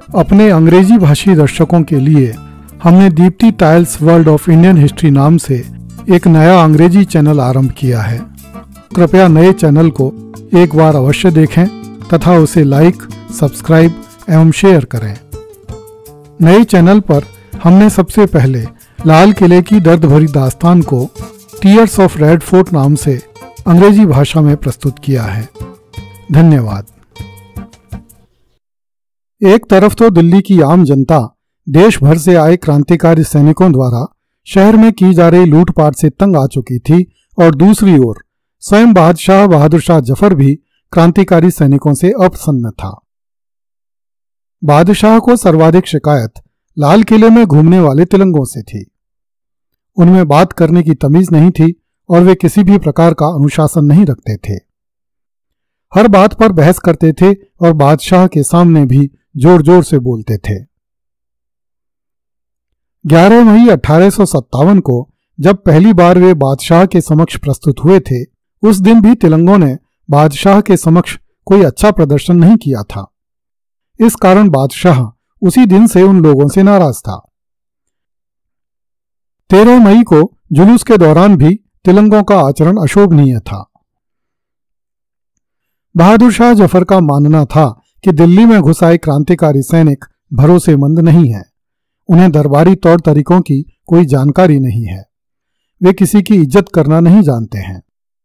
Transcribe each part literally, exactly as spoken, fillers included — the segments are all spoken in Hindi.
अपने अंग्रेजी भाषी दर्शकों के लिए हमने Deepti tiles world of Indian history नाम से एक नया अंग्रेजी चैनल आरंभ किया है। कृपया नए चैनल को एक बार अवश्य देखें तथा उसे लाइक, सब्सक्राइब एवं शेयर करें। नए चैनल पर हमने सबसे पहले लाल किले की दर्द भरी दास्तान को टीयर्स ऑफ रेड फोर्ट नाम से अंग्रेजी भाषा में प्रस्तुत किया है। धन्यवाद। एक तरफ तो दिल्ली की आम जनता देश भर से आए क्रांतिकारी सैनिकों द्वारा शहर में की जा रही लूटपाट से तंग आ चुकी थी और दूसरी ओर स्वयं बादशाह बहादुर शाह जफर भी क्रांतिकारी सैनिकों से अप्रसन्न था। बादशाह को सर्वाधिक शिकायत लाल किले में घूमने वाले तिलंगों से थी। उनमें बात करने की तमीज नहीं थी और वे किसी भी प्रकार का अनुशासन नहीं रखते थे। हर बात पर बहस करते थे और बादशाह के सामने भी जोर जोर से बोलते थे। ग्यारह मई अठारह सौ सत्तावन को जब पहली बार वे बादशाह के समक्ष प्रस्तुत हुए थे, उस दिन भी तिलंगों ने बादशाह के समक्ष कोई अच्छा प्रदर्शन नहीं किया था। इस कारण बादशाह उसी दिन से उन लोगों से नाराज था। तेरह मई को जुलूस के दौरान भी तिलंगों का आचरण अशोभनीय था। बहादुर शाह जफर का मानना था कि दिल्ली में घुस आए क्रांतिकारी सैनिक भरोसेमंद नहीं है। उन्हें दरबारी तौर तरीकों की कोई जानकारी नहीं है। वे किसी की इज्जत करना नहीं जानते हैं।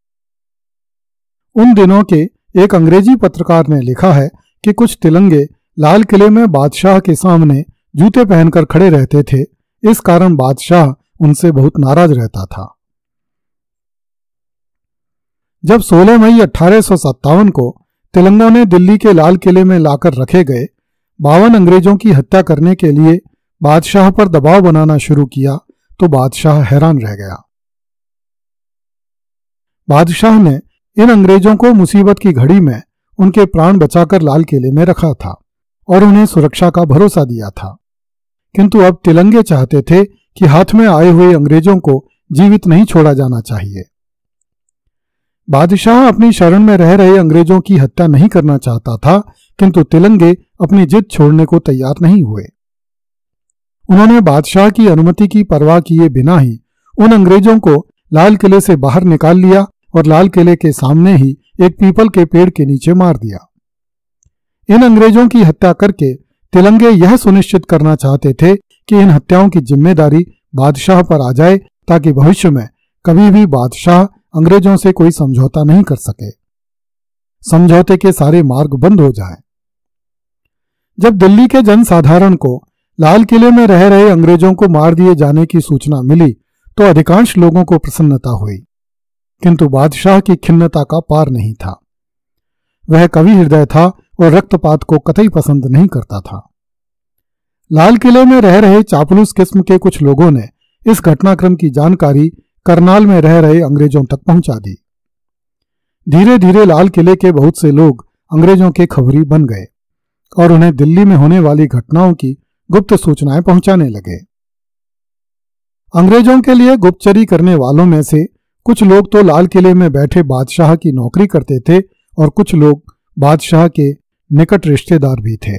उन दिनों के एक अंग्रेजी पत्रकार ने लिखा है कि कुछ तिलंगे लाल किले में बादशाह के सामने जूते पहनकर खड़े रहते थे। इस कारण बादशाह उनसे बहुत नाराज रहता था। जब सोलह मई अठारह सौ सत्तावन को तिलंगों ने दिल्ली के लाल किले में लाकर रखे गए बावन अंग्रेजों की हत्या करने के लिए बादशाह पर दबाव बनाना शुरू किया तो बादशाह हैरान रह गया। बादशाह ने इन अंग्रेजों को मुसीबत की घड़ी में उनके प्राण बचाकर लाल किले में रखा था और उन्हें सुरक्षा का भरोसा दिया था। किंतु अब तिलंगे चाहते थे कि हाथ में आए हुए अंग्रेजों को जीवित नहीं छोड़ा जाना चाहिए। बादशाह अपनी शरण में रह रहे अंग्रेजों की हत्या नहीं करना चाहता था, किंतु तिलंगे अपनी जिद छोड़ने को तैयार नहीं हुए। उन्होंने बादशाह की अनुमति की परवाह किए बिना ही उन अंग्रेजों को लाल किले से बाहर निकाल लिया और लाल किले के सामने ही एक पीपल के पेड़ के नीचे मार दिया। इन अंग्रेजों की हत्या करके तिलंगे यह सुनिश्चित करना चाहते थे कि इन हत्याओं की जिम्मेदारी बादशाह पर आ जाए, ताकि भविष्य में कभी भी बादशाह अंग्रेजों से कोई समझौता नहीं कर सके। समझौते के सारे मार्ग बंद हो जाएं। जब दिल्ली के जनसाधारण को लाल किले में रह रहे अंग्रेजों को मार दिए जाने की सूचना मिली तो अधिकांश लोगों को प्रसन्नता हुई, किंतु बादशाह की खिन्नता का पार नहीं था। वह कवि हृदय था और रक्तपात को कतई पसंद नहीं करता था। लाल किले में रह रहे चापलूस किस्म के कुछ लोगों ने इस घटनाक्रम की जानकारी करनाल में रह रहे अंग्रेजों तक पहुंचा दी। धीरे धीरे लाल किले के बहुत से लोग अंग्रेजों के खबरी बन गए और उन्हें दिल्ली में होने वाली घटनाओं की गुप्त सूचनाएं पहुंचाने लगे। अंग्रेजों के लिए गुप्तचरी करने वालों में से कुछ लोग तो लाल किले में बैठे बादशाह की नौकरी करते थे और कुछ लोग बादशाह के निकट रिश्तेदार भी थे।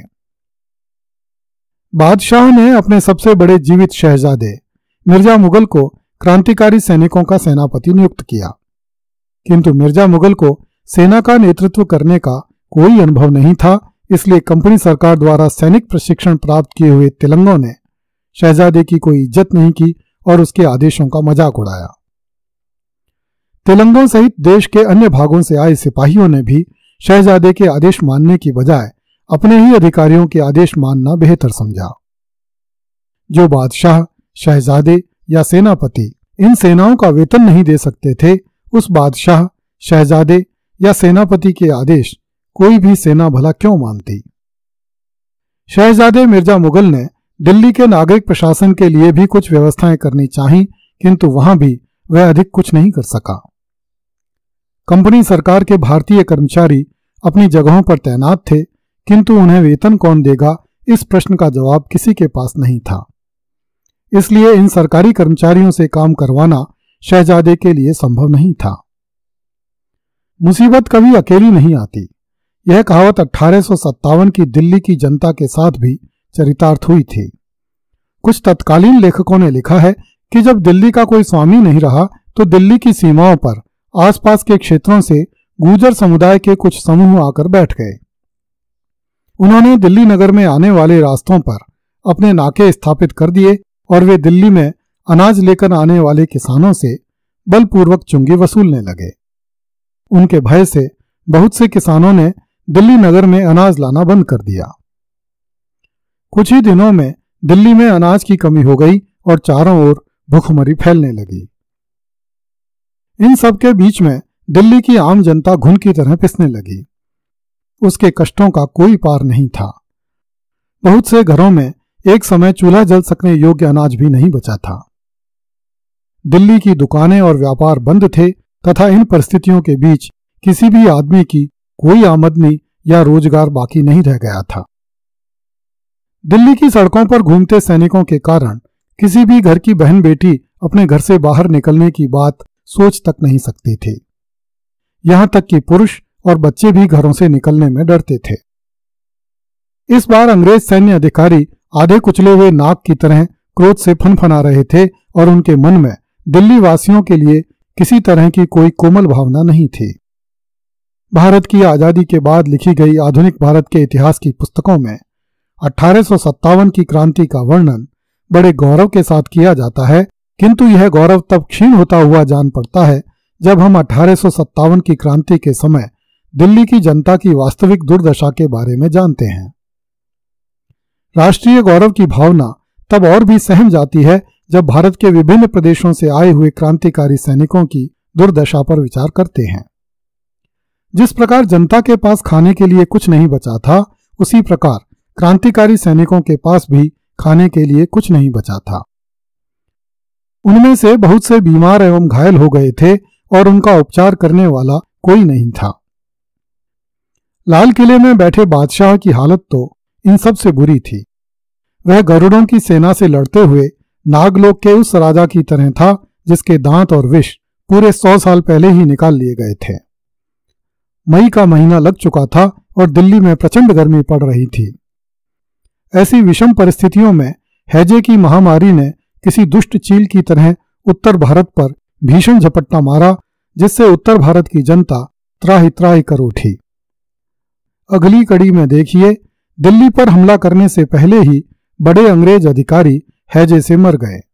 बादशाह ने अपने सबसे बड़े जीवित शहजादे मिर्जा मुगल को क्रांतिकारी सैनिकों का सेनापति नियुक्त किया, किंतु मिर्जा मुगल को सेना का नेतृत्व करने का कोई अनुभव नहीं था। इसलिए कंपनी सरकार द्वारा सैनिक प्रशिक्षण प्राप्त किए हुए तिलंगों ने शहजादे की कोई इज्जत नहीं की और उसके आदेशों का मजाक उड़ाया। तिलंगों सहित देश के अन्य भागों से आए सिपाहियों ने भी शहजादे के आदेश मानने की बजाय अपने ही अधिकारियों के आदेश मानना बेहतर समझा। जो बादशाह, शहजादे या सेनापति इन सेनाओं का वेतन नहीं दे सकते थे, उस बादशाह, शहजादे या सेनापति के आदेश कोई भी सेना भला क्यों मानती। शहजादे मिर्जा मुगल ने दिल्ली के नागरिक प्रशासन के लिए भी कुछ व्यवस्थाएं करनी चाहीं, किंतु वहां भी वह अधिक कुछ नहीं कर सका। कंपनी सरकार के भारतीय कर्मचारी अपनी जगहों पर तैनात थे, किंतु उन्हें वेतन कौन देगा, इस प्रश्न का जवाब किसी के पास नहीं था। इसलिए इन सरकारी कर्मचारियों से काम करवाना शहजादे के लिए संभव नहीं था। मुसीबत कभी अकेली नहीं आती। यह कहावत अठारह सौ सत्तावन की दिल्ली की जनता के साथ भी चरितार्थ हुई थी। कुछ तत्कालीन लेखकों ने लिखा है कि जब दिल्ली का कोई स्वामी नहीं रहा तो दिल्ली की सीमाओं पर आसपास के क्षेत्रों से गुर्जर समुदाय के कुछ समूह आकर बैठ गए। उन्होंने दिल्ली नगर में आने वाले रास्तों पर अपने नाके स्थापित कर दिए और वे दिल्ली में अनाज लेकर आने वाले किसानों से बलपूर्वक चुंगी वसूलने लगे। उनके भय से बहुत से किसानों ने दिल्ली नगर में अनाज लाना बंद कर दिया। कुछ ही दिनों में दिल्ली में अनाज की कमी हो गई और चारों ओर भूखमरी फैलने लगी। इन सब के बीच में दिल्ली की आम जनता घुन की तरह पिसने लगी। उसके कष्टों का कोई पार नहीं था। बहुत से घरों में एक समय चूल्हा जल सकने योग्य अनाज भी नहीं बचा था। दिल्ली की दुकानें और व्यापार बंद थे तथा इन परिस्थितियों के बीच किसी भी आदमी की कोई आमदनी या रोजगार बाकी नहीं रह गया था। दिल्ली की सड़कों पर घूमते सैनिकों के कारण किसी भी घर की बहन बेटी अपने घर से बाहर निकलने की बात सोच तक नहीं सकती थी। यहां तक कि पुरुष और बच्चे भी घरों से निकलने में डरते थे। इस बार अंग्रेज सैन्य अधिकारी आधे कुचले हुए नाग की तरह क्रोध से फनफना रहे थे और उनके मन में दिल्ली वासियों के लिए किसी तरह की कोई कोमल भावना नहीं थी। भारत की आजादी के बाद लिखी गई आधुनिक भारत के इतिहास की पुस्तकों में अठारह सौ सत्तावन की क्रांति का वर्णन बड़े गौरव के साथ किया जाता है, किंतु यह गौरव तब क्षीण होता हुआ जान पड़ता है जब हम अठारह सौ सत्तावन की क्रांति के समय दिल्ली की जनता की वास्तविक दुर्दशा के बारे में जानते हैं। राष्ट्रीय गौरव की भावना तब और भी सहम जाती है जब भारत के विभिन्न प्रदेशों से आए हुए क्रांतिकारी सैनिकों की दुर्दशा पर विचार करते हैं। जिस प्रकार जनता के पास खाने के लिए कुछ नहीं बचा था, उसी प्रकार क्रांतिकारी सैनिकों के पास भी खाने के लिए कुछ नहीं बचा था। उनमें से बहुत से बीमार एवं घायल हो गए थे और उनका उपचार करने वाला कोई नहीं था। लाल किले में बैठे बादशाह की हालत तो इन सब से बुरी थी। वह गरुड़ों की सेना से लड़ते हुए नागलोक के उस राजा की तरह था जिसके दांत और विष पूरे सौ साल पहले ही निकाल लिए गए थे। मई का महीना लग चुका था और दिल्ली में प्रचंड गर्मी पड़ रही थी। ऐसी विषम परिस्थितियों में हैजे की महामारी ने किसी दुष्ट चील की तरह उत्तर भारत पर भीषण झपट्टा मारा, जिससे उत्तर भारत की जनता त्राहि त्राहि कर उठी। अगली कड़ी में देखिए, दिल्ली पर हमला करने से पहले ही बड़े अंग्रेज अधिकारी हैजे से मर गए।